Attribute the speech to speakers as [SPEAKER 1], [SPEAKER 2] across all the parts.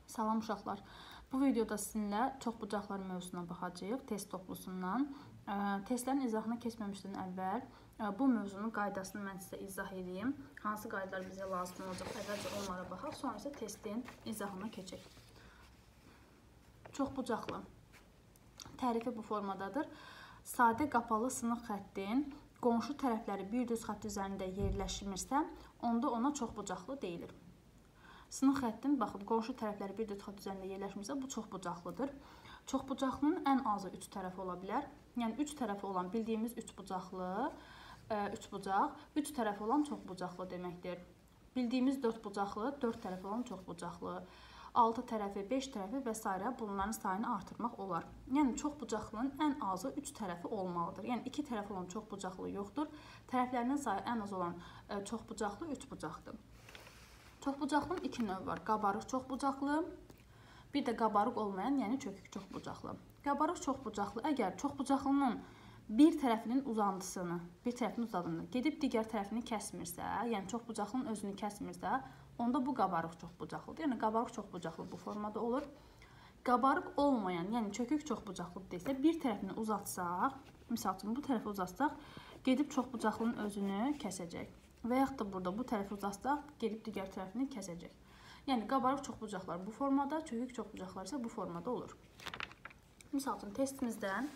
[SPEAKER 1] Salam uşaqlar. Bu videoda sizinlə çoxbucaqlar mövzusuna baxacağıq, test toplusundan. Testlərin izahına keçməmişdən əvvəl bu mövzunun qaydasını mən sizə izah edeyim. Hansı qaydalar bizə lazım olacaq, əvvəlcə onlara baxaq, sonra isə testin izahına keçək. Çoxbucaqlı. Tərifi bu formadadır. Sadə qapalı sınıq xəttin qonşu tərəfləri bir düz xətt üzərində yerləşmirsə, onda ona çoxbucaqlı deyilir. Sınıq xəttin, baxın, qonşu tərəfləri bir düz xətt üzərində yerləşmirsə, bu çoxbucaqlıdır. Çoxbucaqlının ən azı 3 tərəfi ola bilər. Yəni 3 tərəfi olan bildiyimiz üçbucaq, 3 tərəfi olan çoxbucaqlı deməkdir. Bildiyimiz 4 bucaqlı, 4 tərəfi olan çoxbucaqlı, 6 tərəfi, 5 tərəfi və s. bunların sayını artırmaq olar. Yəni çoxbucaqlının ən azı 3 tərəfi olmalıdır. Yəni 2 tərəfi olan çoxbucaqlı yoxdur. Tərəflərinin sayı ən az olan çoxbucaqlı 3 bucaqdır. Çoxbucaqlının 2 növü var. Qabarıq çoxbucaqlı, bir də qabarıq olmayan, yəni çökük çoxbucaqlı. Qabarıq çoxbucaqlı, əgər çoxbucaqlının bir tərəfinin uzantısını, bir tərəfinin uzadığını gedib digər tərəfini kəsmirsə, yəni çoxbucaqlının özünü kəsmirsə, onda bu qabarıq çoxbucaqlıdır. Yəni qabarıq çoxbucaqlı bu formada olur. Qabarıq olmayan, yəni çökük çoxbucaqlı desə, bir tərəfini uzatsaq, misal üçün bu tərəfi uzatsaq, gedib çoxbucaqlının özünü kəsəcək. Və yaxud da burada bu tərəfi uzatsaq, gedib digər tərəfini kəsəcək. Yəni qabarıq çoxbucaqlar bu formada, çökük çoxbucaqlar isə bu formada olur. Misal üçün testimizdən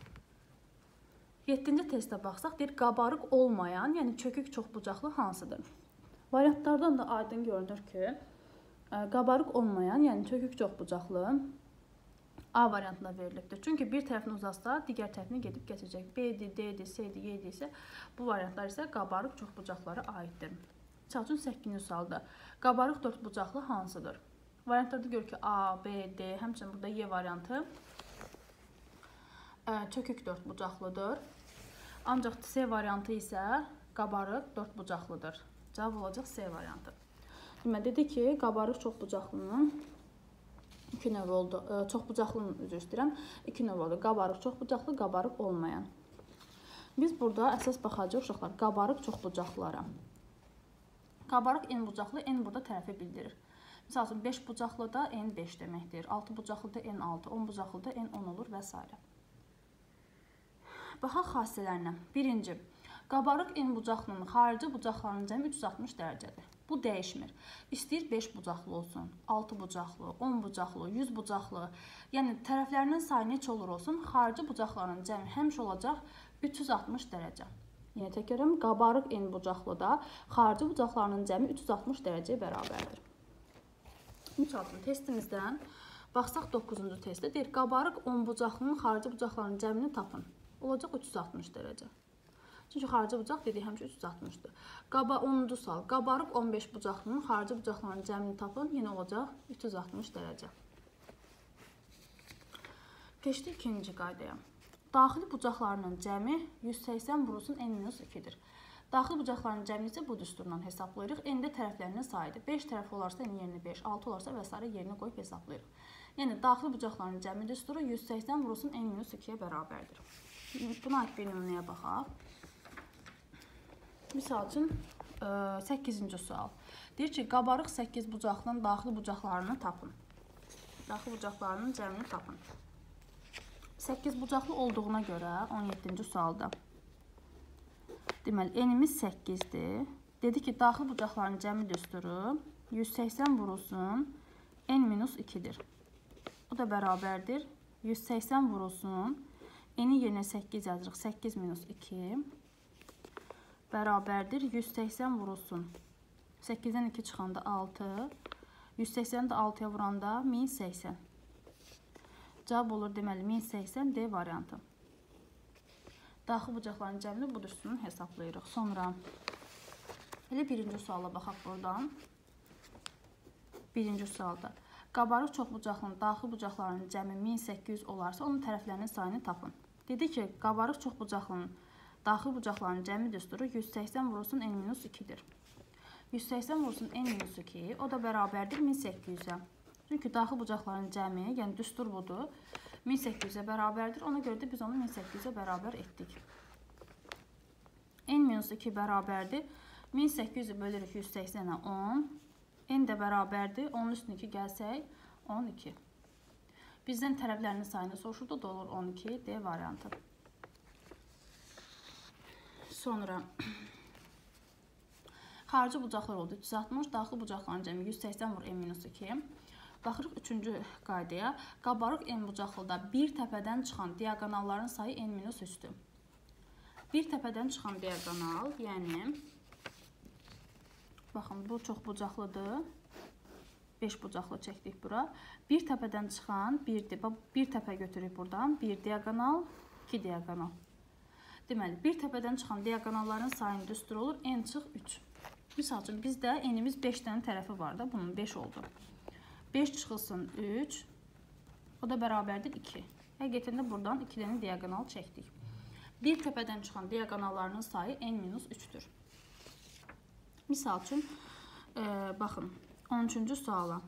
[SPEAKER 1] 7-ci testə baxsaq, deyir qabarıq olmayan, yəni çökük çoxbucaqlı hansıdır? Variantlardan da aydın görünür ki, qabarıq olmayan, yəni çökük çoxbucaqlı A variantına verilibdir. Çünki bir tərəfini uzatsa, digər tərəfini gedib keçəcək. B-dir, D-dir, C-dir, Y-dir isə bu variantlar isə qabarıq çoxbucaqlara aiddir. Misal üçün 8-ci sualda qabarıq dördbucaqlı hansıdır? Variantlarda görür ki, A, B, D, həmçinin burada Y variantı çökük dördbucaqlıdır. Ancaq C variantı isə qabarıq dördbucaqlıdır. Cavab olacaq C variantı. Deməli, dedi ki, qabarıq çoxbucaqlının 2 növ oldu. Çoxbucaqlının üzr istəyirəm. 2 növ oldu. Qabarıq çoxbucaqlı, qabarıq olmayan. Biz burada əsas baxacağıq uşaqlar qabarıq çoxbucaqlılara. Qabarıq n bucaqlı, n burada tərəfi bildirir. Misal üçün 5 bucaqlıda n 5 deməkdir. 6 bucaqlıda n 6, 10 bucaqlıda n 10 olur və s. Baxaq xassələrinə. Birinci, qabarıq n bucaqlının xarici bucaqlarının cəmi 360 dərəcədir. Bu dəyişmir. İstəyir 5 bucaqlı olsun, 6 bucaqlı, 10 bucaqlı, 100 bucaqlı. Yəni tərəflərinin sayı neçə olur olsun, xarici bucaqların cəmi həmişə olacaq 360 dərəcə. Yenə təkrarım, qabarıq n bucaqlıda xarici bucaqlarının cəmi 360 dərəcəyə bərabərdir. Misal üçün testimizdən baxsaq 9-cu testdə deyir, qabarıq 10 bucaqlının xarici bucaqlarının cəmini tapın. Olacaq 360 dərəcə. Çünki xarici bucaq dediyi həmişə 360-dır. 10-cu sual. Qabarıq 15 bucaqlının xarici bucaqlarının cəmini tapın. Yenə olacaq 360 dərəcə. Keçdik ikinci qaydaya. Daxili bucaqlarının cəmi 180 vurulsun n-2-dir. Daxili bucaqlarının cəmini isə bu düsturdan hesablayırıq. N-də tərəflərinin sayıdır. 5 tərəf olarsa n yerinə 5, 6 olarsa və s. yerinə qoyub hesablayırıq. Yəni daxili bucaqlarının cəmi düsturu 180 vurulsun n-2-yə bərabərdir. Buna aid bir nümunəyə baxaq. Misal üçün 8-ci sual. Deyir ki, qabarıq 8 bucaqlının daxili bucaqlarını tapın. Daxili bucaqlarının cəmini tapın. 8 bucaqlı olduğuna görə 17-ci sualda. Deməli, n-imiz 8-dir. Dedi ki, daxili bucaqlarının cəmi düsturu 180 vurulsun n-2-dir. O da bərabərdir. 180 vurulsun. N-i yerinə 8 yazırıq. 8-2 bərabərdir. 180 vurulsun. 8-dən 2 çıxanda 6. 180-də 6-ya vuranda 1080. Cavab olur deməli 1080 D variantı. Daxil bucaqların cəmini bu düsturdan hesablayırıq. Sonra elə birinci suala baxaq buradan. Birinci sualda. Qabarıq çoxbucaqlının daxil bucaqlarının cəmi 1800 olarsa, onun tərəflərinin sayını tapın. Dedi ki, qabarıq çoxbucaqlının daxil bucaqlarının cəmi düsturu 180 vurulsun n-2-dir. 180 vurulsun n-2, o da bərabərdir 1800-ə. Çünki daxil bucaqların cəmi, yəni düstur budur, 1800-ə bərabərdir. Ona görə də biz onu 1800-ə bərabər etdik. n-2 bərabərdir. 1800-ü bölürük 180-ə 10. N də bərabərdir. 10-un üstünə 2 gəlsək, 12. Bizdən tərəflərinin sayını soruşur da olur 12 D variantı. Sonra xarici bucaqlar oldu 360, daxili bucaqların cəmi 180 vur n-2. Baxırıq 3-cü qaydaya. Qabarıq n bucaqlıda bir təpədən çıxan diaqonalların sayı n-3-dür. Bir təpədən çıxan diaqonal, yəni baxın bu çox bucaqlıdır. 5 bucaqlı çəkdik bura. Bir təpədən çıxan bir təpə götürük buradan. 1 diaqonal, 2 diaqonal. Deməli, bir təpədən çıxan diaqonalların sayını düstur olur n çıx 3. Misal üçün bizdə n'imiz 5 dənə tərəfi var da, bunun 5 oldu. 5 çıxılsın 3, o da bərabərdir 2. Həqiqətən də buradan 2 dənə diaqonal çəkdik. Bir təpədən çıxan diaqonallarının sayı n-3-dür. Misal üçün, baxın, 13-cü suala.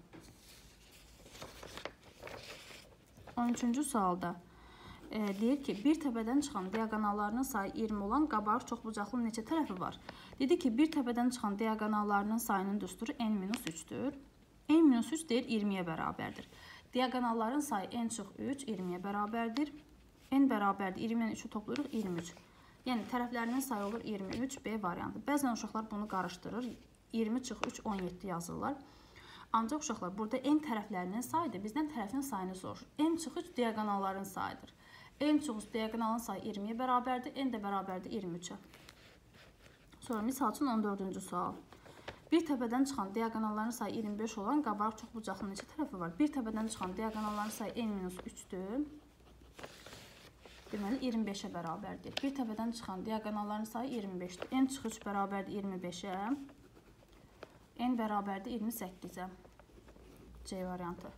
[SPEAKER 1] 13-cü sualda deyir ki, bir təpədən çıxan diaqonallarının sayı 20 olan qabarıq çoxbucaqlının neçə tərəfi var? Dedi ki, bir təpədən çıxan diaqonallarının sayının düsturu n-3-dür. n-3 deyir 20-yə bərabərdir. Diaqonalların sayı n çıx 3 20-yə bərabərdir. N bərabərdir 20-dən 3-ü toplayırıq 23. Yəni tərəflərinin sayı olur 23 B variantı. Bəzən uşaqlar bunu qarışdırır. 20 çıx 3 17 yazırlar. Ancaq uşaqlar burada n tərəflərinin sayıdır. Bizdən tərəfin sayını soruşur. n çıx 3 diaqonalların sayıdır. n çıx 3 diaqonalın sayı 20-yə bərabərdir. N də bərabərdir 23-ə. Sonra misal üçün 14-cü sual. Bir təpədən çıxan diaqonalların sayı 25 olan qabarıq çoxbucaqlının neçə tərəfi var? Bir təpədən çıxan diaqonalların sayı n-3-dür. Deməli 25-ə bərabərdir. Bir təpədən çıxan diaqonalların sayı 25-dir. n çıx 3 bərabərdir 25-ə. N bərabərdir 28-ə. C variantı.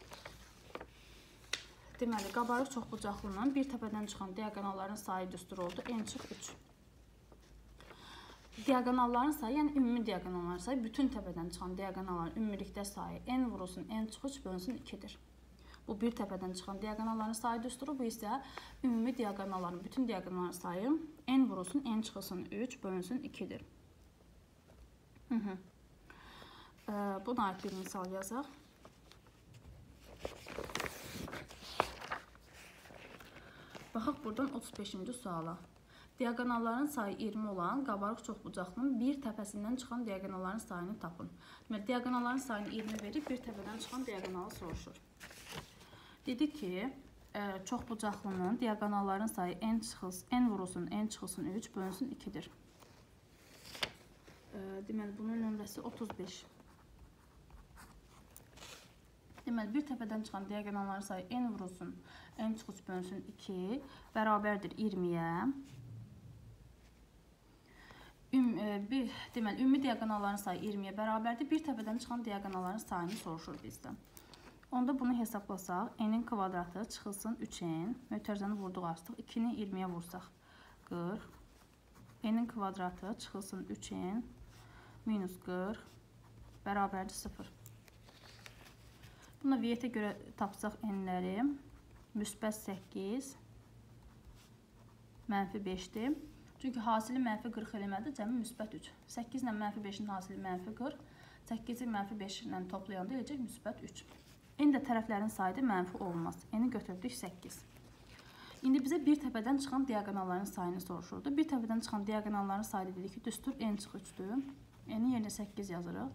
[SPEAKER 1] Deməli, qabarıq çoxbucaqlının bir təpədən çıxan diaqonalların sayı düstur oldu n çıx 3. Diaqonalların sayı, yəni ümumi diaqonalların sayı, bütün təpədən çıxan diaqonalların ümumilikdə sayı n vurulsun n çıx 3 bölünsün 2-dir. Bu bir təpədən çıxan diaqonalların sayı düsturu, bu isə ümumi diaqonalların, bütün diaqonalların sayı n vurulsun n çıxılsın 3 bölünsün 2-dir. Buna aid bir misal yazaq. Baxaq buradan 35-ci suala. Diaqonalların sayı 20 olan qabarıq çoxbucaqlının bir təpəsindən çıxan diaqonalların sayını tapın. Deməli, diaqonalların sayını 20 verib bir təpədən çıxan diaqonalı soruşur. Dedi ki, çoxbucaqlının diaqonalların sayı n vurulsun n çıxılsın 3 bölünsün 2-dir. Deməli, bunun nömrəsi 35. Deməli, bir təpədən çıxan diaqonalların sayı n vurulsun n çıx 3 bölünsün 2 bərabərdir 20-yə. Deməli, ümumi diaqonalların sayı 20-yə bərabərdir. Bir təpədən çıxan diaqonalların sayını soruşur bizdən. Onda bunu hesablasaq, n-in kvadratı çıxılsın 3n, mötərizəni vurduq artıq, 2-ni 20-yə vursaq 40, n-in kvadratı çıxılsın 3n, minus 40, bərabərdir 0. Buna viyyətə görə tapsaq n-ləri, müsbət 8, mənfi 5-dir. Çünki hasili mənfi 40 eləmədi, cəmi müsbət 3. 8 ilə mənfi 5-in hasili mənfi 40, 8-i mənfi 5 ilə toplayanda eləcək müsbət 3. N də tərəflərin sayıdır, mənfi olmaz. N-i götürdük 8. İndi bizə bir təpədən çıxan diaqonalların sayını soruşurdu. Bir təpədən çıxan diaqonalların sayı dedik ki, düstur n çıx 3-dür. N-i yerinə 8 yazırıq.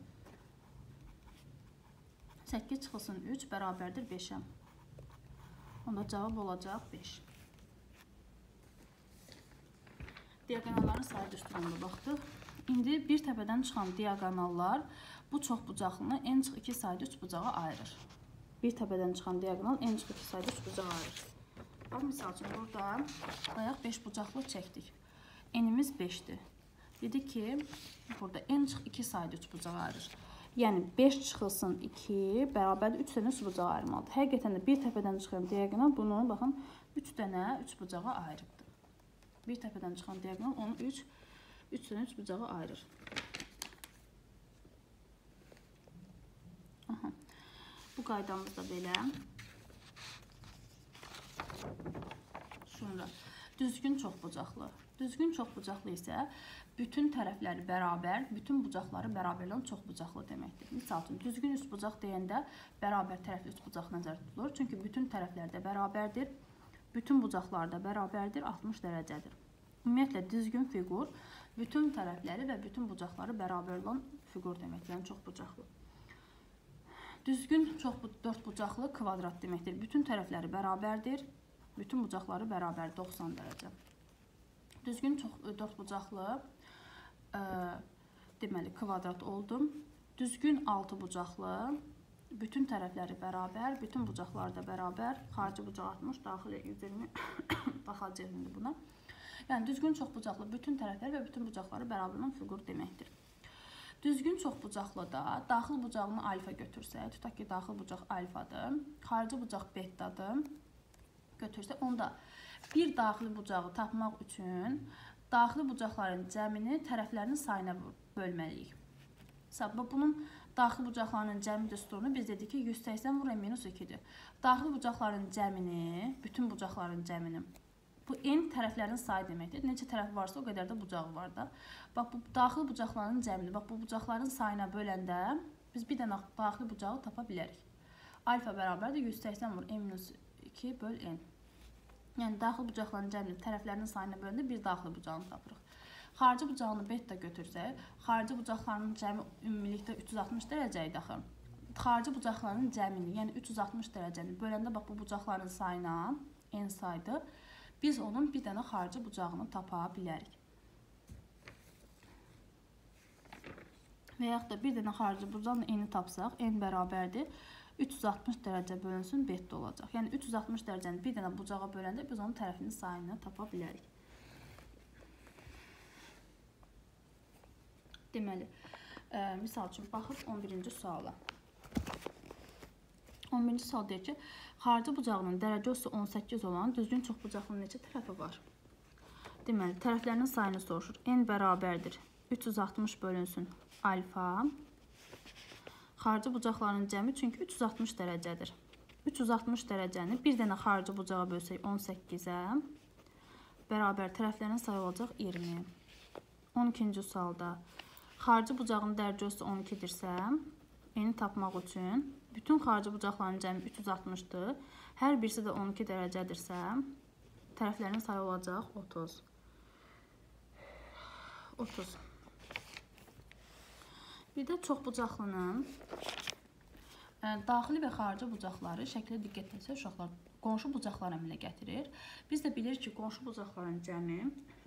[SPEAKER 1] 8 çıxılsın 3 bərabərdir 5-ə. Onda cavab olacaq 5. Diaqonalların sayı düsturuna baxdıq. İndi bir təpədən çıxan diaqonallar bu çoxbucaqlını n çıx 2 sayda 3 bucağa ayırır. Bir təpədən çıxan diaqonal n çıx 2 sayda 3 bucağa ayırır. Bax, misal üçün, burada bayaq 5 bucaqlı çəkdik. N-imiz 5-dir. Dedi ki, burada n çıx 2 sayda 3 bucağa ayırır. Yəni 5 çıxılsın 2 bərabərdir 3 dənə 3 bucağa ayırmalıdır. Həqiqətən də bir təpədən çıxan diaqonal bunu, baxın, 3 dənə 3 bucağa ayırıbdır. Bir təpədən çıxan diaqonal onu 3 dənə 3 bucağa ayırır. Bu qaydamız da belə. Sonra düzgün çoxbucaqlı. Düzgün çoxbucaqlı isə bütün tərəfləri bərabər, bütün bucaqları bərabər olan çoxbucaqlı deməkdir. Misal üçün, düzgün üçbucaq deyəndə bərabər tərəfli üçbucaq nəzərdə tutulur. Çünki bütün tərəflər də bərabərdir, bütün bucaqlar da bərabərdir, 60 dərəcədir. Ümumiyyətlə, düzgün fiqur bütün tərəfləri və bütün bucaqları bərabər olan fiqur deməkdir, yəni çoxbucaqlı. Düzgün dördbucaqlı kvadrat deməkdir. Bütün tərəfləri bərabərdir, bütün bucaqları bərabər 90 dərəcə. Düzgün dördbucaqlı deməli kvadrat oldu. Düzgün altıbucaqlı bütün tərəfləri bərabər, bütün bucaqları da bərabər. Xarici bucaq 60, daxili 120 baxacaq indi buna. Yəni düzgün çoxbucaqlı bütün tərəfləri və bütün bucaqları bərabər olan fiqur deməkdir. Düzgün çoxbucaqlıda daxil bucağını alfa götürsək, tutaq ki, daxil bucaq alfadır, xarici bucaq betadır. Götürsək, onda bir daxili bucağı tapmaq üçün daxili bucaqların cəmini tərəflərinin sayına bölməliyik. Bunun daxili bucaqlarının cəmi düsturunu biz dedik ki, 180 vura minus 2-dir. Daxili bucaqların cəmini, bütün bucaqların cəmini, bu n tərəflərin sayı deməkdir. Neçə tərəf varsa, o qədər də bucağı var da. Bax, bu daxili bucaqların cəmini, bax, bu bucaqların sayına böləndə biz bir dənə daxili bucağı tapa bilərik. Alfa bərabərdir 180 vur n minus 2 böl n. Yəni, daxil bucaqların cəmini tərəflərinin sayına bölündə bir daxili bucağını tapırıq. Xarici bucağını beta götürsək, xarici bucaqlarının cəmi ümumilikdə 360 dərəcə idi axı. Xarici bucaqlarının cəmini, yəni 360 dərəcəni böləndə bax, bu bucaqların sayına n saydır. Biz onun bir dənə xarici bucağını tapa bilərik. Və yaxud da bir dənə xarici bucağın n-i tapsaq, n bərabərdir 360 dərəcə bölünsün beta olacaq. Yəni 360 dərəcəni bir dənə bucağa böləndə biz onun tərəfinin sayını tapa bilərik. Deməli, misal üçün baxıb 11-ci suala. 11-ci sual deyir ki, xarici bucağının dərəcə osu 18 olan düzgün çoxbucaqlının neçə tərəfi var? Deməli, tərəflərinin sayını soruşur. N bərabərdir 360 bölünsün alfa. Xarici bucaqların cəmi çünki 360 dərəcədir. 360 dərəcəni bir dənə xarici bucağa bölsək 18-ə bərabər tərəflərin sayı olacaq 20. 12-ci sualda xarici bucağın dərəcəsi 12-dirsə, n-i tapmaq üçün bütün xarici bucaqların cəmi 360-dır. Hər birisi də 12 dərəcədirsə, tərəflərin sayı olacaq 30. 30. Bir də çoxbucaqlının daxili və xarici bucaqları şəklə diqqət etsək, uşaqlar qonşu bucaqlar əmələ gətirir. Biz də bilirik ki, qonşu bucaqların cəmi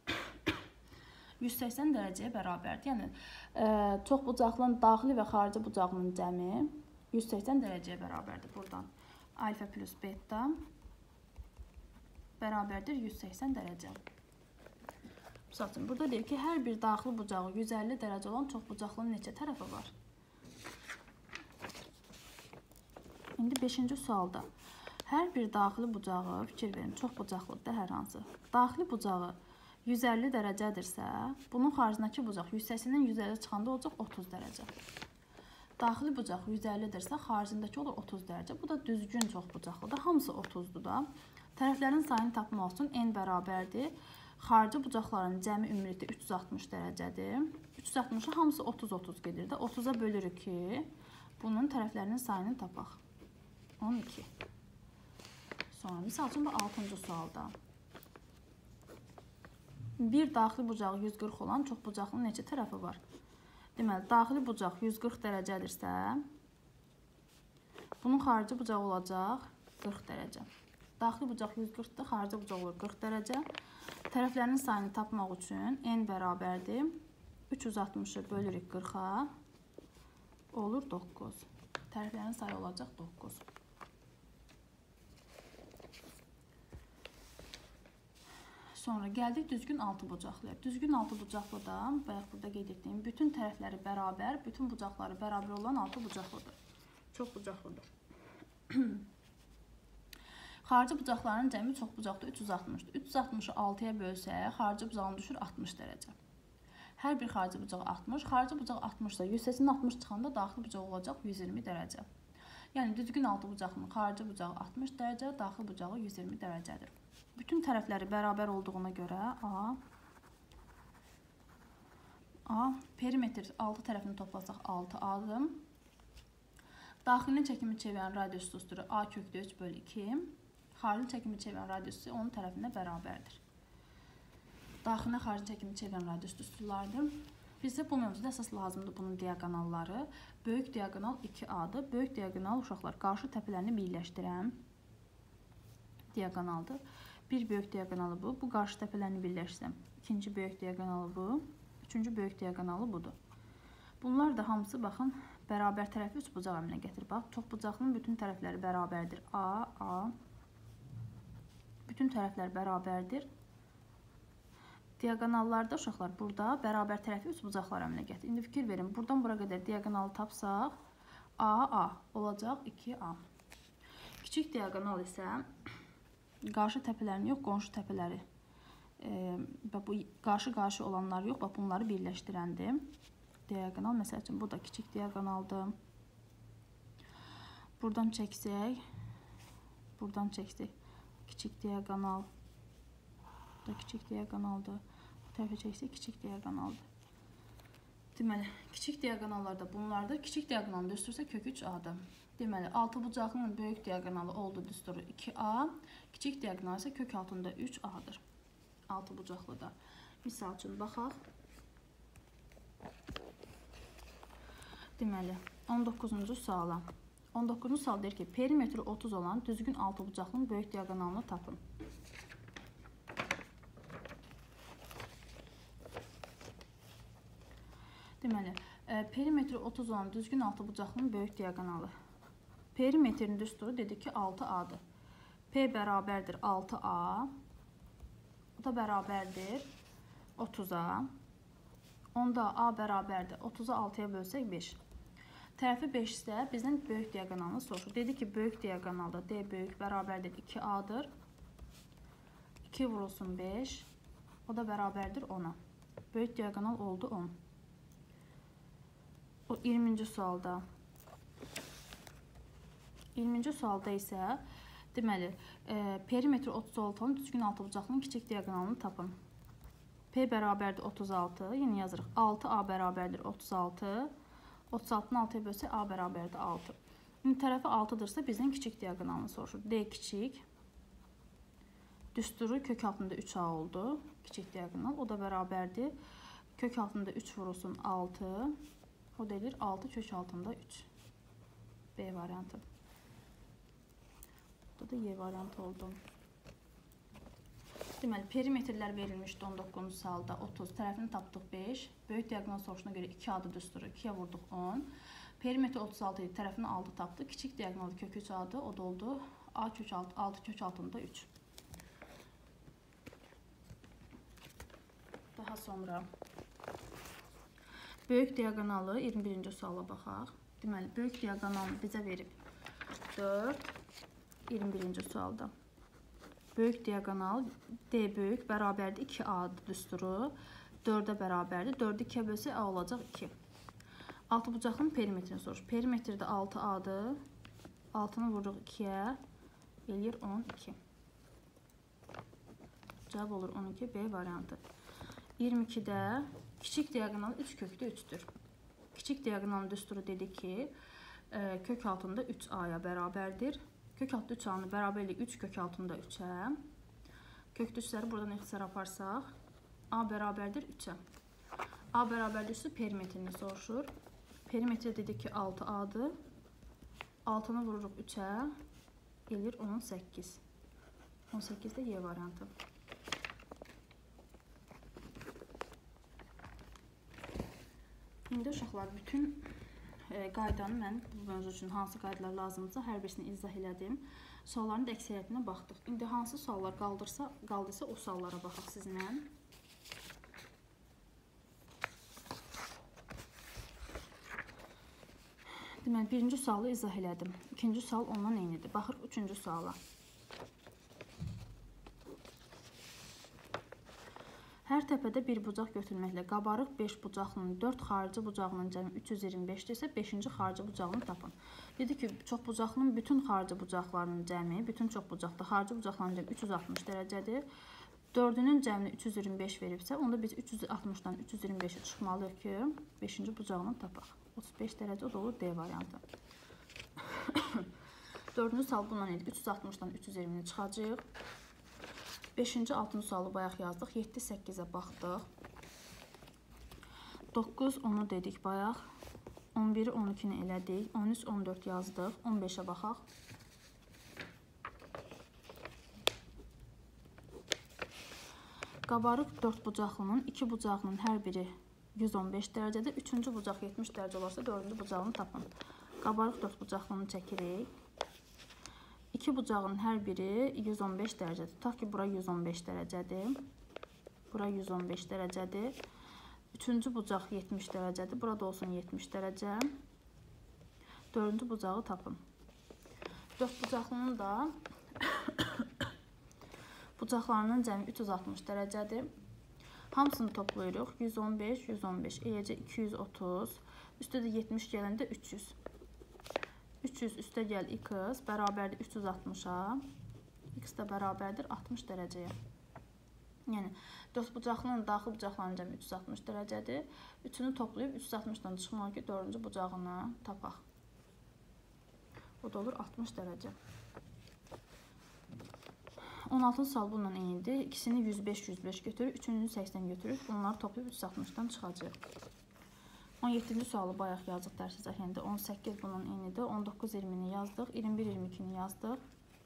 [SPEAKER 1] 180 dərəcəyə bərabərdir. Yəni, çoxbucaqlının daxili və xarici bucağının cəmi 180 dərəcəyə bərabərdir. Buradan alfa plus beta bərabərdir 180 dərəcə. Misal üçün, burada deyir ki, hər bir daxili bucağı 150 dərəcə olan çoxbucaqlının neçə tərəfi var? İndi 5-ci sualda hər bir daxili bucağı, fikir verin, çoxbucaqlıdır hər hansı. Daxili bucağı 150 dərəcədirsə, bunun xaricindəki bucaq 180-dən 150 çıxanda olacaq 30 dərəcə. Daxili bucaq 150-dirsə, xaricindəki olur 30 dərəcə. Bu da düzgün çoxbucaqlıdır. Hamısı 30-dur da. Tərəflərin sayını tapmaq üçün n bərabərdir. Xarici bucaqların cəmi ümumilikdə 360 dərəcədir. 360-ı hamısı 30-30 gedir də. 30-a bölürük ki, bunun tərəflərinin sayını tapaq. 12. Sonra, misal üçün, bu 6-cı sualda. Bir daxili bucağı 140 olan çoxbucaqlının neçə tərəfi var? Deməli, daxili bucaq 140 dərəcədirsə, bunun xarici bucağı olacaq 40 dərəcə. Daxili bucaq 140-dır, xarici bucaq olur 40 dərəcə. Tərəflərinin sayını tapmaq üçün n bərabərdir. 360-ı bölürük 40-a, olur 9. Tərəflərin sayı olacaq 9. Sonra gəldik düzgün altıbucaqlıya. Düzgün altıbucaqlıda, bayaq burada qeyd etdiyim, bütün tərəfləri bərabər, bütün bucaqları bərabər olan altıbucaqlıdır. Çoxbucaqlıdır. Xarici bucaqların cəmi çoxbucaqda 360-dır. 360-ı 6-ya bölsək, xarici bucağın düşür 60 dərəcə. Hər bir xarici bucaq 60, xarici bucaq 60-da 180-dən 60 çıxanda daxili bucaq olacaq 120 dərəcə. Yəni düzgün altıbucaqlının xarici bucağı 60 dərəcə, daxili bucağı 120 dərəcədir. Bütün tərəfləri bərabər olduğuna görə A A. Perimetr 6 tərəfini toplasaq 6A'dır. Daxilin çəkimi çevirən radius düsturu A kökdə 3 bölü 2. Xarici çəkimi çevirən radiusu onun tərəfinə bərabərdir. Daxilin xarici çəkimi çevirən radius düsturlardır. Bizə bu mövzuda əsas lazımdır bunun diaqonalları. Böyük diaqonal 2A'dır. Böyük diaqonal uşaqlar qarşı təpələrini birləşdirən diaqonaldır. Bir böyük diaqonalı bu. Bu qarşı təpələrini birləşdirəm. İkinci böyük diaqonalı bu. Üçüncü böyük diaqonalı budur. Bunlar da hamısı baxın bərabər tərəfi üç bucaq əmrinə gətirir. Bax, çoxbucaqlının bütün tərəfləri bərabərdir. A. Bütün tərəflər bərabərdir. Diaqonallarda uşaqlar burada bərabər tərəfi üç bucaqlar əmrinə gətirir. İndi fikir verin. Buradan bura qədər diaqonalı tapsaq A olacaq 2A. Kiçik diaqonal isə qarşı təpələrini yox, qonşu təpələri. Bu qarşı olanlar yox, bunları birləşdirəndir. Diaqonal, məsəl üçün, bu da kiçik diaqonaldır. Buradan çəksək, kiçik diaqonal. Bu da kiçik diaqonaldır. Bu tərəfə çəksək, kiçik diaqonaldır. Deməli, kiçik diaqonallarda bunlardır. Kiçik diaqonalını düstursa kök 3A'dır. Deməli, altıbucaqlının böyük diaqonalı oldu düsturu 2A. Kiçik diaqonal isə kök altında 3A'dır. Altıbucaqlıda. Misal üçün, baxaq. Deməli, 19-cu suala. 19-cu sual deyir ki, perimetri 30 olan düzgün altıbucaqlının böyük diaqonalını tapın. Deməli, perimetri 30 olan düzgün altıbucaqlının böyük diaqonalı. Perimetrin düsturu dedi ki 6A'dır. P bərabərdir 6A. Bu da bərabərdir 30A. Onda A bərabərdir 30'u 6'ya bölsək 5. Tərəfi 5 isə bizdən böyük diaqonalını soruşur. Dedi ki böyük diaqonalda D böyük bərabərdir 2A'dır. 2 vurulsun 5. O da bərabərdir 10'a. Böyük diaqonal oldu 10. O 20-ci sualda. 20-ci sualda isə deməli, perimetri 36 olan düzgün altıbucaqlının kiçik diaqonalını tapın. P bərabərdir 36. Yeni yazırıq. 6A bərabərdir 36. 36'nı 6'ya bölsək A bərabərdir 6. İndi tərəfi 6'dırsa bizdən kiçik diaqonalını soruşur. D kiçik. Düsturu kök altında 3A oldu. Kiçik diaqonal. O da bərabərdir. Kök altında 3 vurulsun 6. O deyilir 6 kök altında 3. B variantı. Burada da Y variantı oldu. Deməli, perimetrlər verilmişdi 19-cu sualda 30. Tərəfini tapdıq 5. Böyük diaqonal soruşuna görə 2 adı düsturu. 2'yə vurduq 10. Perimetri 36 idi. Tərəfini 6 tapdıq. Kiçik diaqonal kök 3 adı. O da oldu A kök 6 kök altında 3. Daha sonra böyük diaqonalı 21-ci suala baxaq. Deməli, böyük diaqonalını bizə verib 4. 21-ci sualda. Böyük diaqonal D böyük bərabərdir 2A düsturu. 4'ə bərabərdir. 4'ü 2'yə bölsək A olacaq 2. Altıbucaqlının perimetrini soruşur. Perimetrdə 6A'dır. 6'nı vururuq 2'yə. Eləyir 12. Cavab olur 12. B variantı. 22'də kiçik diaqonal 3 kökdə 3'dür. Kiçik diaqonalın düsturu dedi ki, kök altında 3A'ya bərabərdir. Kök altında 3A'nı bərabərlik 3 kök altında 3'ə. Kök düşləri buradan ixtisar aparsaq, A bərabərdir 3'ə. A bərabərdirsə perimetrini soruşur. Perimetri dedi ki 6A'dır. 6'nı vururuq 3'ə. Gelir 18. 18 də Y variantı. İndi uşaqlar bütün qaydanı mən bu mövzu üçün hansı qaydalar lazımdırsa hər birisini izah elədim. Sualların da əksəriyyətinə baxdıq. İndi hansı suallar qaldıysa o suallara baxaq sizinlə. Deməli, birinci sualı izah elədim. İkinci sual ondan eynidir. Baxırıq üçüncü suala. Hər təpədə bir bucaq götürməklə qabarıq 5 bucaqlının 4 xarici bucağının cəmi 325-dirsə 5-ci xarici bucağını tapın. Dedi ki, çox bucaqlının bütün xarici bucaqlarının cəmi, bütün çox bucaqda xarici bucaqların cəmi 360 dərəcədir. 4-ünün cəmini 325 veribsə, onda biz 360-dan 325-i çıxmalıyıq ki, 5-ci bucağını tapaq. 35 dərəcə, o da olur D variantı. 4-cü sual bununla idi. 360-dan 320-ni çıxacaq. 5-ci, 6-cı sualı bayaq yazdıq. 7, 8-ə baxdıq. 9, 10-u dedik bayaq. 11-i, 12-ni elədik. 13, 14 yazdıq. 15-ə baxaq. Qabarıq 4 bucaqlının 2 bucağının hər biri 115 dərəcədə, 3-cü bucaq 70 dərəcə olarsa 4-cü bucağını tapın. Qabarıq 4 bucaqlını çəkirik. 2 bucağın hər biri 115 dərəcədir. Tutaq ki, bura 115 dərəcədir. Bura 115 dərəcədir. 3-cü bucaq 70 dərəcədir. Burada olsun 70 dərəcə. 4-cü bucağı tapın. 4 bucaqlının da bucaqlarının cəmi 360 dərəcədir. Hamısını toplayırıq. 115, 115, eləcə 230. Üstə də 70 gələndə 300. 300 üstə gəl x bərabərdir 360-a. X də bərabərdir 60 dərəcəyə. Yəni, 4 bucaqlının daxil bucaqlarının cəmi 360 dərəcədir. 3-ünü toplayıb 360-dan çıxmaq ki, 4-cü bucağını tapaq. O da olur 60 dərəcə. 16-cı sual bununla eynidir. İkisini 105 götürür, 3-cünü 80 götürür. Bunları toplayıb 360-dan çıxacaq. 17-ci sualı bayaq yazdıq dərsi zəhəndə. 18 bununla eynidir. 19, 20-ni yazdıq. 21, 22-ni yazdıq.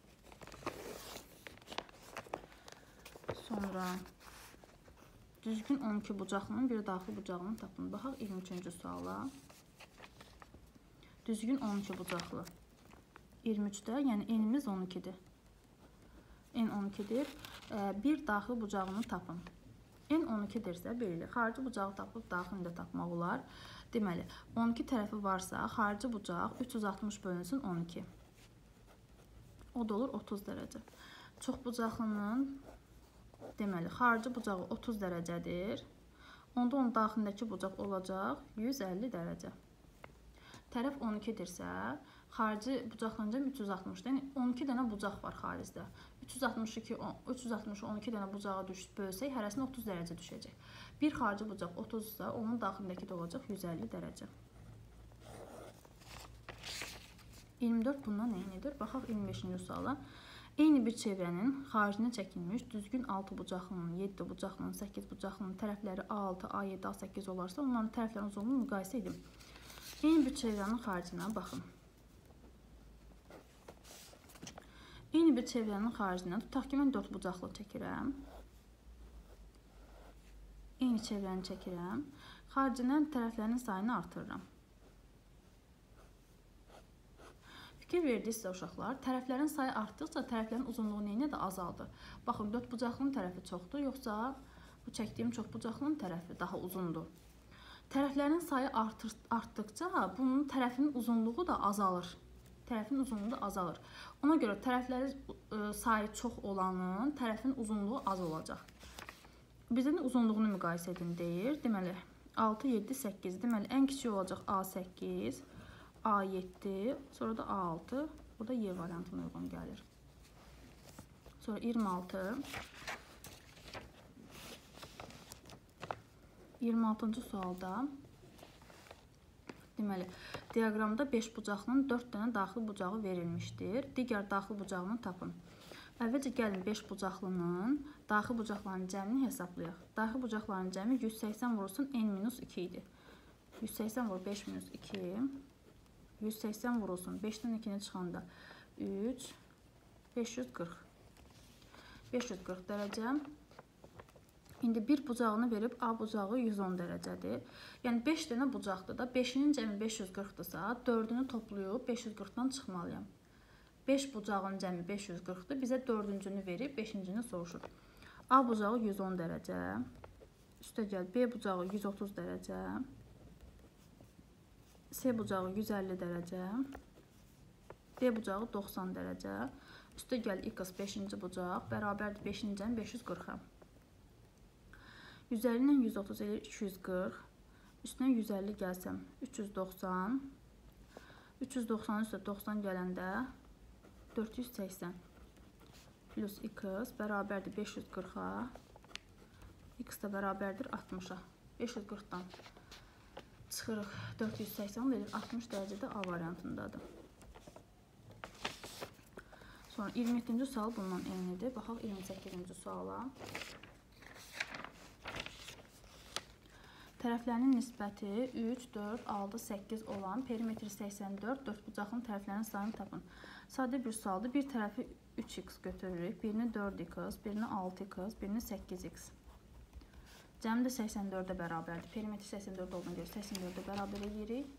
[SPEAKER 1] Sonra düzgün 12 bucaqlının bir daxil bucağını tapın. Baxaq 23-cü suala. Düzgün 12 bucaqlı. 23-də, yəni enimiz 12-dir. N 12-dir. Bir daxil bucağını tapın. N 12-dirsə belə, xarici bucağı tapıb daxilini də tapmaq olar. Deməli, 12 tərəfi varsa, xarici bucaq 360 bölünsün 12. O da olur 30 dərəcə. Çox bucaqlının, deməli, xarici bucağı 30 dərəcədir. Onda onun daxilindəki bucaq olacaq 150 dərəcə. Tərəf 12-dirsə, xarici bucaqların cəmi 360-dır. Yəni 12 dənə bucaq var xaricdə. 360-ı 12 dənə bucağa bölsək, hərəsinə 30 dərəcə düşəcək. Bir xarici bucaq 30-sa, onun daxilindəki də olacaq 150 dərəcə. 24 bundan eynidir. Baxaq 25-ci suala. Eyni bir çevrənin xaricinə çəkilmiş düzgün 6 bucaqlının, 7 bucaqlının, 8 bucaqlının tərəfləri A6, A7, A8 olarsa, onların tərəflərinin uzunluğunu müqayisə edin. Eyni bir çevrənin xaricinə baxın. Eyni bir çevrənin xaricinə, tutaq ki, mən 4 bucaqlı çəkirəm. Eyni çevrəni çəkirəm. Xaricindən tərəflərinin sayını artırıram. Fikir verdiysə uşaqlar, tərəflərin sayı artdıqca tərəflərin uzunluğu neyinə də azaldır. Baxın, 4 bucaqlının tərəfi çoxdur, yoxsa bu çəkdiyim çox bucaqlının tərəfi daha uzundur. Tərəflərin sayı artdıqca bunun tərəfinin uzunluğu da azalır. Tərəfin uzunluğu da azalır. Ona görə tərəfləri sayı çox olanın tərəfin uzunluğu az olacaq. Bizə uzunluğunu müqayisə edin deyir. Deməli, 6, 7, 8. Deməli, ən kiçik olacaq A8, A7, sonra da A6. Bu da Y variantına uyğun gəlir. Sonra 26. 26-cı sualda deməli, diaqramda 5 bucaqlının 4 dənə daxil bucağı verilmişdir. Digər daxil bucağını tapın. Əvvəlcə gəlin 5 bucaqlının daxil bucaqlarının cəmini hesablayaq. Daxil bucaqlarının cəmi 180 vurulsun n-2 idi. 180 vur 5 minus 2. 180 vurulsun 5-dən 2-ni çıxanda 3. 540. 540 dərəcə. İndi bir bucağını verib A bucağı 110 dərəcədir. Yəni 5 dənə bucaqdır da. 5-nin cəmi 540-dırsa, 4-ünü toplayıb 540-dan çıxmalıyam. 5 bucağın cəmi 540-dır. Bizə 4-cünü verib 5-cini soruşur. A bucağı 110 dərəcə. Üstə gəl B bucağı 130 dərəcə. C bucağı 150 dərəcə. D bucağı 90 dərəcə. Üstə gəl X 5-ci bucaq bərabərdir 5-in cəmi 540-a. 150 ilə 130 eləyir 240. Üstünə 150 gəlsəm 390. 390 üstə 90 gələndə 480. plus x bərabərdir 540-a. X də bərabərdir 60-a. 540-dan çıxırıq 480 verir. 60 dərəcədə A variantındadır. Sonra 27-ci sual bundan eynidir. Baxaq 28-ci suala. Tərəflərinin nisbəti 3, 4, 6, 8 olan perimetri 84, dördbucaqlının tərəflərinin sayını tapın. Sadə bir sualdır. Bir tərəfi 3x götürürük. Birini 4x, birini 6x, birini 8x. Cəmi də 84-ə bərabərdir. Perimetri 84 olduğuna görə 84-ə bərabər edirik.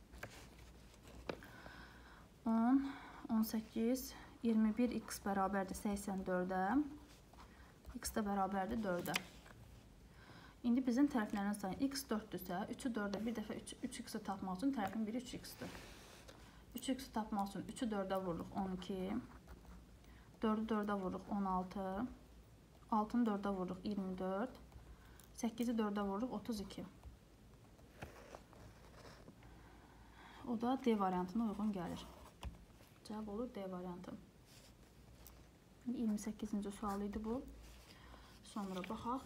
[SPEAKER 1] 10, 18, 21x bərabərdir 84-ə. X də bərabərdir 4-ə. İndi bizim tərəflərinin sayı x 4-dürsə, 3-ü 4-ə bir dəfə 3x-i tapmaq üçün tərəfin biri 3x-dir. 3x-i tapmaq üçün 3-ü 4-ə vururuq 12, 4-ü 4-ə vururuq 16, 6-ını 4-ə vururuq 24, 8-i 4-ə vururuq 32. O da D variantına uyğun gəlir. Cavab olur D variantı. 28-ci sual idi bu. Sonra baxaq.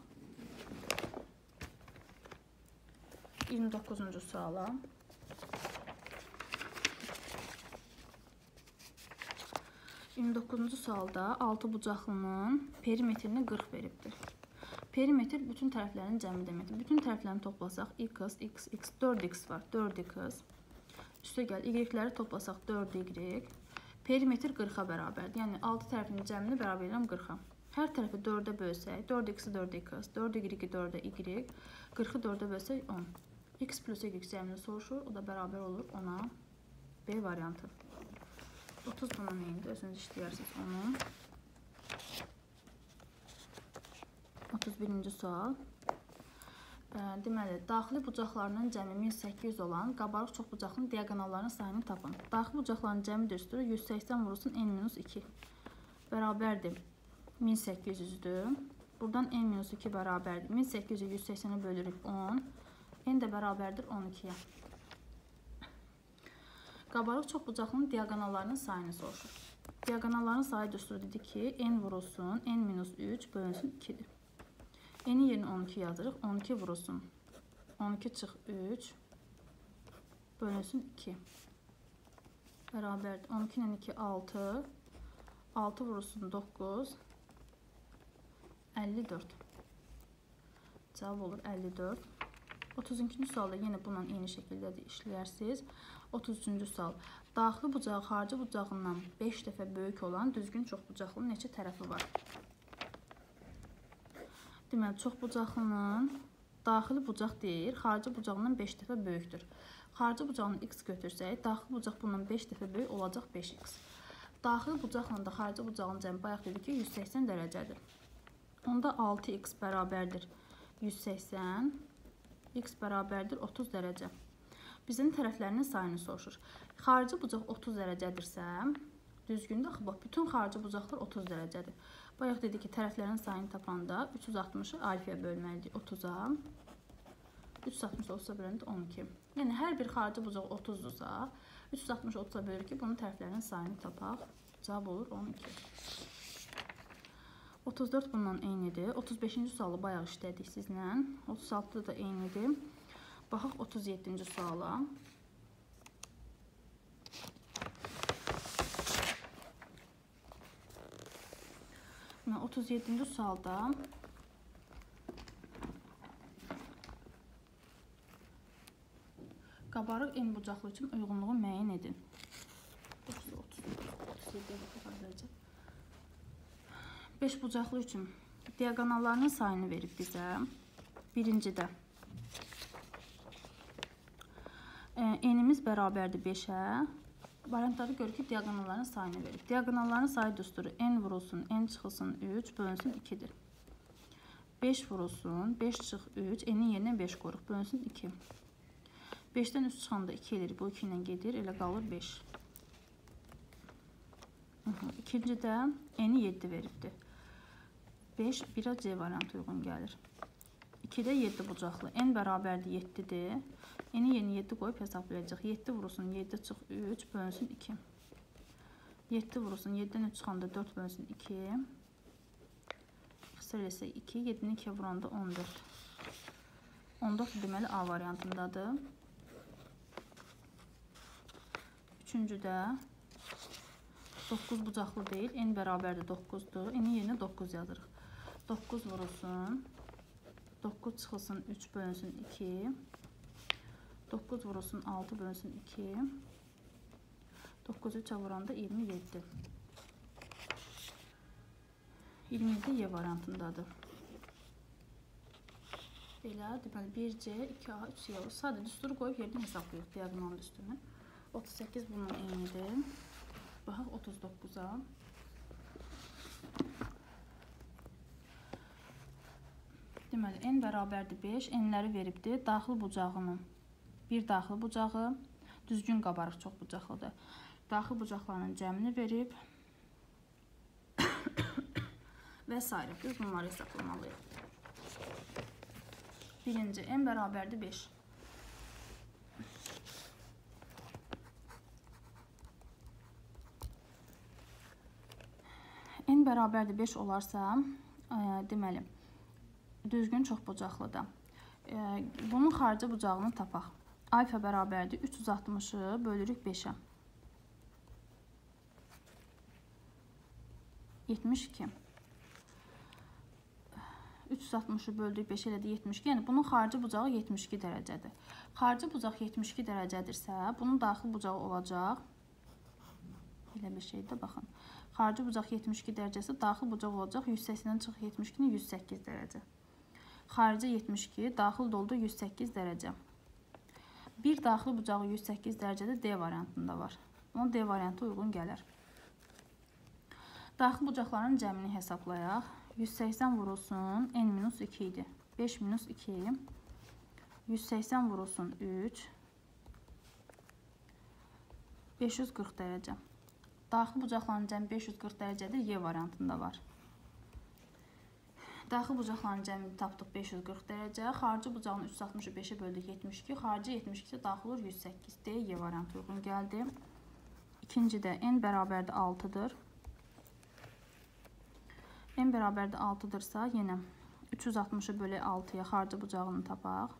[SPEAKER 1] 29-cu suala. Sualda 6 bucaqlının perimetrini 40 veribdir. Perimetr bütün tərəflərin cəmi deməkdir. Bütün tərəflərini toplasaq x, x, x, 4x var, 4x. Üstə gəl, y-ləri toplasaq 4y. Perimetr 40-a bərabərdir. Yəni 6 tərəfinin cəmini bərabər edirəm 40-a. Hər tərəfi 4-ə bölsək, 4x-i 4x, 4y-i 4-ə y, 40-ı 4-ə bölsək 10. X plus y cəmini soruşur, o da bərabər olur 10-a. B variantı. 30 buna neyindi? Özünüz işləyərsiniz onu. 31-ci sual. Deməli, daxili bucaqlarının cəmi 1800 olan qabarıq çoxbucaqlının diaqonallarının sayını tapın. Daxili bucaqların cəmi düsturu 180 vurulsun n-2 bərabərdir 1800-dür. Buradan n-2 bərabərdir. 1800-ü 180-ə bölürük 10. N də bərabərdir 12-yə. Qabarıq çoxbucaqlının diaqonallarının sayını soruşur. Diaqonalların sayı düsturu dedi ki, n vurulsun, n-3 bölünsün 2-dir. N-in yerinə 12 yazırıq. 12 vurulsun. 12 çıx 3 bölünsün 2. Bərabərdir. 12 ilə 2 6. 6 vurulsun 9. 54. Cavab olur 54. 32-ci sualda yenə bununla eyni şəkildə işləyərsiniz. 33-cü sual. Daxili bucağı xarici bucağından 5 dəfə böyük olan düzgün çoxbucaqlının neçə tərəfi var? Deməli, çoxbucaqlının daxili bucaq deyir, xarici bucağından 5 dəfə böyükdür. Xarici bucağını x götürsək, daxili bucaq bundan 5 dəfə böyük olacaq 5x. Daxili bucaqla da xarici bucağın cəmi bayaq dedik ki, 180 dərəcədir. Onda 6x bərabərdir 180, x bərabərdir 30 dərəcə. Bizim tərəflərinin sayını soruşur. Xarici bucaq 30 dərəcədirsə, düzgündə bax, bütün xarici bucaqlar 30 dərəcədir. Bayaq dedik ki, tərəflərin sayını tapanda 360-ı alfaya bölməlidir 30-a. 360 olsa bölündə 12. Yəni, hər bir xarici bucaq 30-dursa, 360 30-a bölür ki, bunun tərəflərinin sayını tapaq. Cavab olur 12. 34 bundan eynidir. 35-ci sualı bayaq işlədik sizlə. 36-da da eynidir. Baxaq 37-ci suala. Yəni, 37-ci sualda qabarıq n bucaqlı üçün uyğunluğu müəyyən edin. 5 bucaqlı üçün diaqonallarının sayını verib bizə. Birincidə n-imiz bərabərdir 5-ə. Variantları görür ki, diaqonalların sayını verib. Diaqonalların sayı düsturu n vurulsun, n çıxılsın 3, bölünsün 2-dir. 5 vurulsun, 5 çıx 3, n-in yerinə 5 qoyuruq, bölünsün 2. 5-dən 3 çıxanda 2 edir, bu 2 ilə gedir, elə qalır 5. İkincidə n-i 7 veribdir. 5, 1-ə C variantı uyğun gəlir. 2-də 7 bucaqlı, n bərabərdir 7-dir. N-i yerinə 7 qoyub hesablayacaq. 7 vurulsun, 7 çıx 3, bölünsün 2. 7 vurulsun, 7-dən 3 çıxanda 4 bölünsün 2. İxtisar etsək 2, 7-ni 2-yə vuranda 14. 14 deməli A variantındadır. Üçüncüdə 9 bucaqlı deyil. N bərabərdir 9-dur. N-in yerinə 9 yazırıq. 9 vurulsun. 9 çıxılsın 3 bölünsün 2. 9 vurulsun 6 bölünsün 2. 9 3'ə vuranda 27. 27 Y variantındadır. Belə, deməli 1C, 2A, 3C olur. Sadə düsturu qoyub yerdən hesablayıq diagonal düsturunu. 38 bunun eynidir. Baxaq 39-a. Deməli, N bərabərdir 5. N-ləri veribdir. Daxil bucağının bir daxil bucağı, düzgün qabarıq çox bucaqlıdır. Daxil bucaqlarının cəmini verib və s. Biz bunları hesablamalıyıq. Birinci, N bərabərdir 5. N bərabərdir 5 olarsa, deməli, düzgün çox bucaqlıdır. Bunun xarici bucağını tapaq. Alfa bərabərdir 360-ı bölürük 5-ə. 72. 360-ı böldük 5 elədi 72. Yəni bunun xarici bucağı 72 dərəcədir. Xarici bucaq 72 dərəcədirsə, bunun daxil bucağı olacaq. Elə bir şeydir, baxın. Xarici bucaq 72 dərəcəsi, daxil bucaq olacaq 180-dən çıx 72-nin 108 dərəcə. Xarici 72, daxil doldu 108 dərəcə. Bir daxil bucağı 108 dərəcədə D variantında var. Ona D variantı uyğun gələr. Daxil bucaqların cəmini hesablayaq. 180 vurulsun, N-2 idi. 5-2, 180 vurulsun 3, 540 dərəcə. Daxil bucaqların cəmi 540 dərəcədir, Y variantında var. Daxil bucaqların cəmini tapdıq 540 dərəcə. Xarici bucağın 365-ə böldük 72. Xarici 72-də daxil olur 108. D, Y variantı uyğun gəldi. İkincidə N bərabərdir 6-dır. N bərabərdir 6-dırsa, yenə 360-ı bölək 6-ya xarici bucağını tapaq.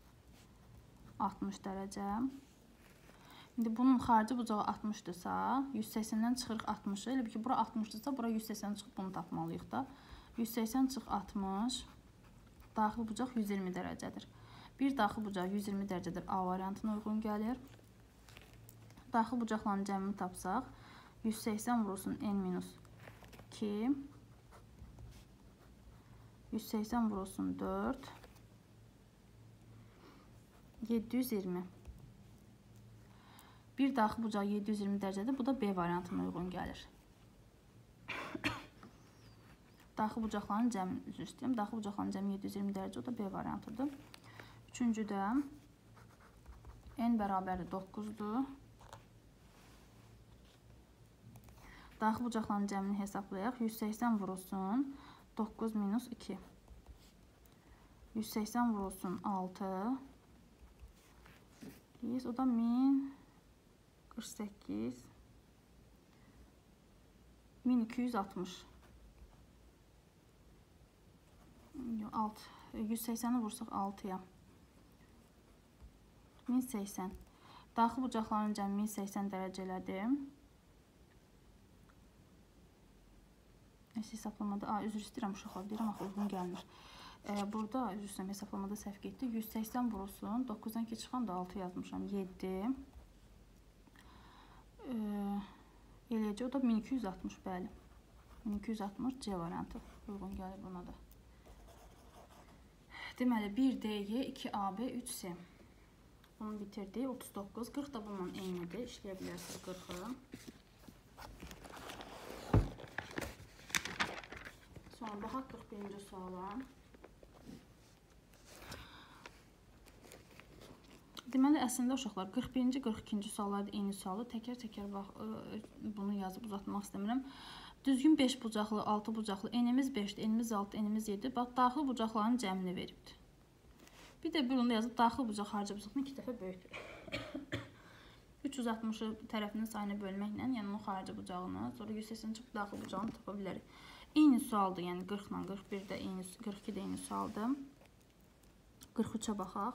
[SPEAKER 1] 60 dərəcə. İndi bunun xarici bucağı 60-dırsa, 180-dən çıxırıq 60-ı. Elə ki, bura 60-dırsa, bura 180 çıxıb bunu tapmalıyıq da. 180 çıx 60, daxil bucaq 120 dərəcədir. Bir daxil bucaq 120 dərəcədir, A variantına uyğun gəlir. Daxil bucaqların cəmini tapsaq, 180 vurulsun N-2, 180 vurulsun 4, 720. Bir daxil bucaq 720 dərəcədir, bu da B variantına uyğun gəlir. Daxil bucaqların cəmini üzr istəyirəm. Daxil bucaqların cəmi 720 dərəcə, o da B variantıdır. Üçüncüdə N bərabərdir 9-dur. Daxil bucaqların cəmini hesablayaq. 180 vurulsun 9 minus 2. 180 vurulsun 6. O da 1048. 1260. 180-i vursaq 6-ya. 1080. Daxil bucaqların cəmi 1080 dərəcələrdir. Hesablamada, üzr istəyirəm uşaqlar, deyirəm, axı uyğun gəlmir. Burada, üzr istəyirəm, hesablamada səhv getdi. 180 vurulsun, 9-dan 2 çıxan da 6 yazmışam, 7. Eləcə, o da 1260, bəli. 1260 C variantı uyğun gəlir buna da. Deməli, 1D-Y, 2AB, 3C. Bunu bitirdik. 39. 40 da bununla eynidir. İşləyə bilərsiniz 40-ı. Sonra baxaq 41-ci suala. Deməli, əslində uşaqlar, 41-ci, 42-ci suallarda eyni sualı təkər-təkər bunu yazıb uzatmaq istəmirəm. Düzgün 5 bucaqlı, 6 bucaqlı, N-imiz 5-dir, N-imiz 6, N-imiz 7. Bax, daxil bucaqların cəmini veribdir. Bir də bir onda yazıb, daxil bucaq, xarici bucaqını 2 dəfə böyütür. 360-ı tərəfinin sayını bölməklə, yəni onun xarici bucağını, sonra 180 çıxıb daxil bucağını tapa bilərik. Eyni sualdır, yəni 40 ilə 41 də eyni, 42 də eyni sualdır. 43-ə baxaq.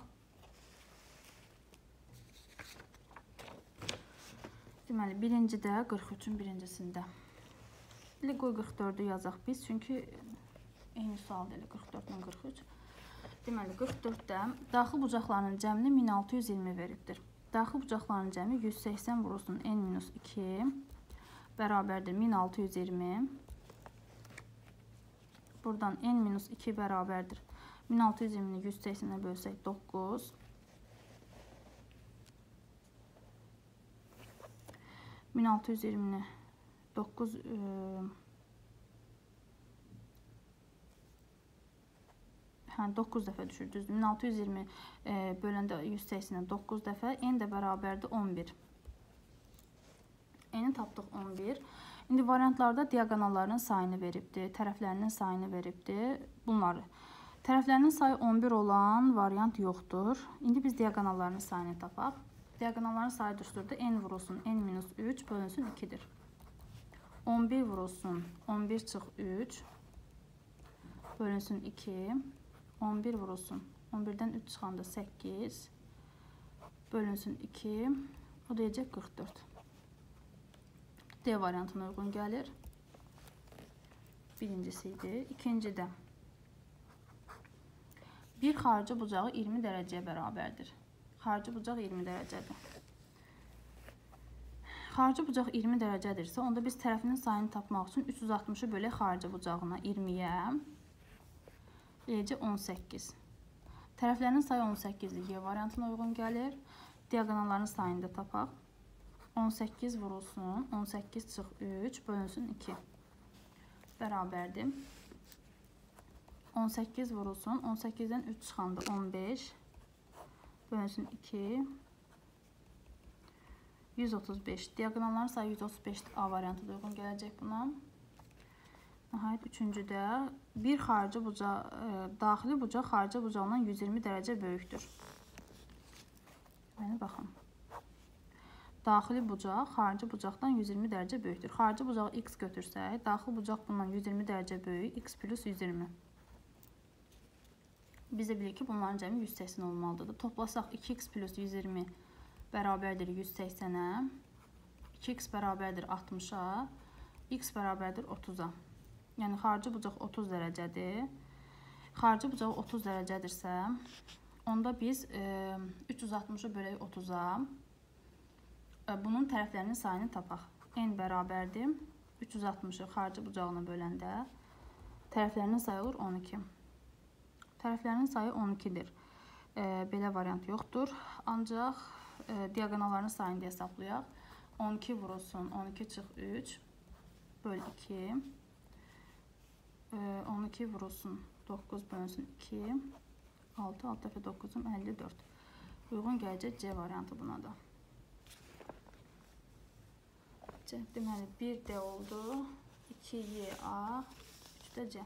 [SPEAKER 1] Deməli, birincidə 43-ün birincisində. Elə qoy 44-ü yazaq biz, çünki eyni sualdır elə 44 ilə 43. Deməli, 44-də daxil bucaqlarının cəmini 1620 veribdir. Daxil bucaqlarının cəmi 180 vurulsun n-2 bərabərdir 1620. Buradan n-2 bərabərdir. 1620-ni 180-ə bölsək 9. Min 620-ni 9 9 dəfə düşür, düzdür. 1620 böləndə 180-ə 9 dəfə, n də bərabərdir 11. N-i tapdıq 11. İndi variantlarda diaqonalların sayını veribdir, tərəflərinin sayını veribdir. Bunları. Tərəflərinin sayı 11 olan variant yoxdur. İndi biz diaqonalların sayını tapaq. Diaqonalların sayı düsturda n vurulsun n-3 bölünsün 2-dir. 11 vurulsun 11 çıx 3 bölünsün 2. 11 vurulsun 11-dən 3 çıxanda 8 bölünsün 2. O deyəcək 44. D variantına uyğun gəlir. Birincisi idi. İkincidə bir xarici bucağı 20 dərəcəyə bərabərdir. Xarici bucaq 20 dərəcədir. Xarici bucaq 20 dərəcədirsə, onda biz tərəfinin sayını tapmaq üçün 360-ı bölək xarici bucağına 20-yə eləcə 18. Tərəflərinin sayı 18-dir. Y variantına uyğun gəlir. Diaqonalların sayını da tapaq. 18 vurulsun 18 çıx 3 bölünsün 2 bərabərdir. 18 vurulsun 18-dən 3 çıxanda 15 bölünsün 2 135. Diaqonalların sayı 135 A variantı da uyğun gələcək buna. Nəhayət üçüncüdə bir xarici bucaq, daxili bucaq xarici bucağından 120 dərəcə böyükdür. Yəni baxın. Daxili bucaq xarici bucaqdan 120 dərəcə böyükdür. Xarici bucağı x götürsək, daxili bucaq bundan 120 dərəcə böyük, x plus 120. Biz də bilirik ki, bunların cəmi 180 olmalıdır. Toplasaq 2x plus 120 bərabərdir 180-ə, 2x bərabərdir 60-a, x bərabərdir 30-a. Yəni, xarici bucaq 30 dərəcədir. Xarici bucaq 30 dərəcədirsə, onda biz 360-ı bölək 30-a, bunun tərəflərinin sayını tapaq. N bərabərdir 360-ı xarici bucağına böləndə tərəflərinin sayı olur 12. Tərəflərinin sayı 12-dir. Belə variant yoxdur. Ancaq diaqonalların sayını da hesablayaq. 12 vurulsun 12 çıx 3 böl 2. 12 vurulsun 9 bölünsün 2. 6 dəfə 9-um 54. Uyğun gələcək C variantı buna da. Deməli 1D oldu. 2YA 3də C.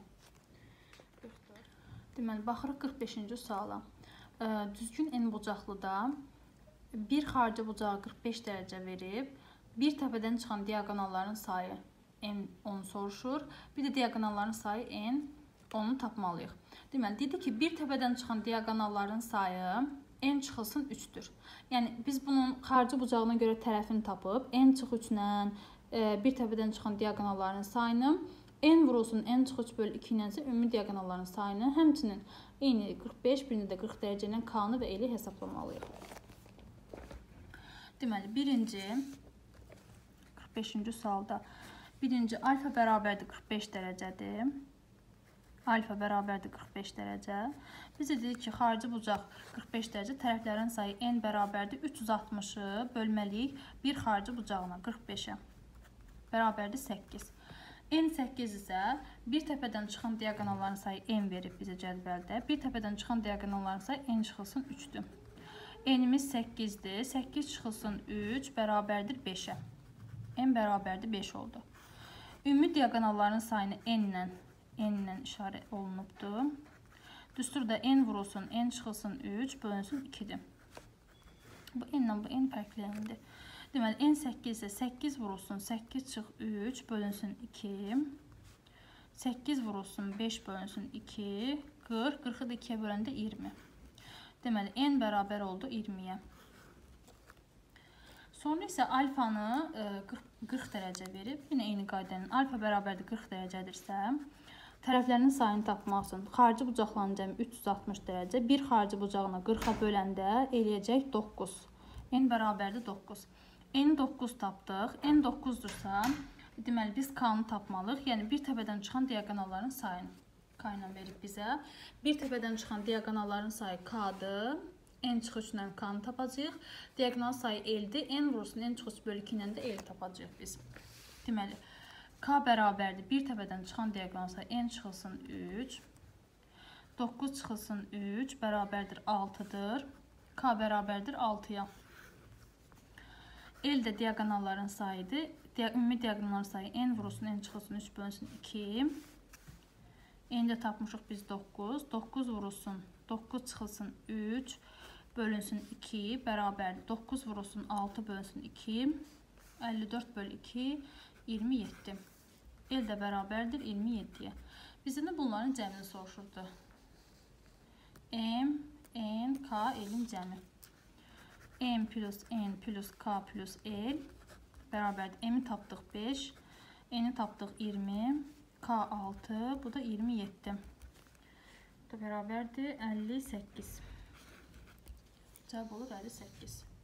[SPEAKER 1] Deməli baxırıq 45-ci suala. Düzgün n bucaqlıda bir xarici bucağı 45 dərəcə verib, bir təpədən çıxan diaqonalların sayı n onu soruşur. Bir də diaqonalların sayı n onu tapmalıyıq. Deməli dedi ki, bir təpədən çıxan diaqonalların sayı n çıxılsın 3-dür. Yəni biz bunun xarici bucağına görə tərəfini tapıb n çıx 3 ilə bir təpədən çıxan diaqonalların sayını n vurulsun n çıx 3 bölü 2 ilə isə ümumi diaqonalların sayını həmçinin eyni 45, birini də 40 dərəcə ilə k-nı və l-i hesablamalıyıq. Deməli, birinci 45-ci sualda birinci alfa bərabərdir 45 dərəcədir. Alfa bərabərdir 45 dərəcə. Biz də dedik ki, xarici bucaq 45 dərəcə, tərəflərin sayı n bərabərdir 360-ı bölməliyik bir xarici bucağına 45-ə. Bərabərdir 8. N 8 isə bir təpədən çıxan diaqonalların sayı n verib bizə cədvəldə. Bir təpədən çıxan diaqonalların sayı n çıxılsın 3-dür. N-imiz 8-dir. 8 çıxılsın 3 bərabərdir 5-ə. N bərabərdir 5 oldu. Ümumi diaqonalların sayını n ilə işarə olunubdur. Düsturda n vurulsun, n çıxılsın 3 bölünsün 2-dir. Bu n ilə bu n fərqləndir. Deməli, n 8 isə 8 vurulsun, 8 çıx 3 bölünsün 2. 8 vurulsun 5 bölünsün 2, 40. 40'ı da 2'yə böləndə 20. Deməli, n bərabər oldu 20-yə. Sonra isə alfanı 40 dərəcə verib, yine eyni qaydanın alfa bərabərdir 40 dərəcədirsə, tərəflərinin sayını tapmaq üçün xarici bucaqların cəmi 360 dərəcə, bir xarici bucağına 40-a böləndə eləyəcək 9. N bərabərdir 9. N 9 tapdıq. N 9-dursa, deməli biz K-nı tapmalıyıq. Yəni bir təpədən çıxan diagonalların sayını K ilə verib bizə. Bir təpədən çıxan diagonalların sayı K-dır. N çıxış ilə K-nı tapacağıq. Diagonal sayı L-dir. N vurulsun N çıxış bölü 2 ilə də L tapacağıq biz. Deməli, K bərabərdir. Bir təpədən çıxan diagonal sayı N çıxılsın 3. 9 çıxılsın 3 bərabərdir 6-dır. K bərabərdir 6-ya. L də diagonalların sayıdır. Ümumi diagonalların sayı N vurulsun N çıxılsın 3 bölünsün 2. N də tapmışıq biz 9. 9 vurulsun 9 çıxılsın 3 bölünsün 2 bərabərdir. 9 vurulsun 6 bölünsün 2. 54 bölü 2 27. L də bərabərdir 27-yə. Bizdən də bunların cəmini soruşurdu. M, N, K, L-in cəmi. M plus N plus K plus L bərabərdir. M-i tapdıq 5, N-i tapdıq 20, K 6, bu da 27. Bu da bərabərdir 58. Cavab olur 58.